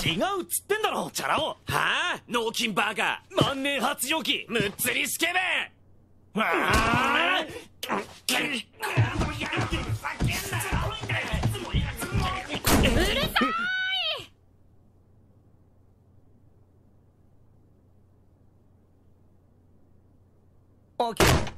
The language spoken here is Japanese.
違うっつってんだろチャラ男。 はあ、脳筋バカ。 万年発情期むっつりスケベ。 わあうるさい。 オッケー。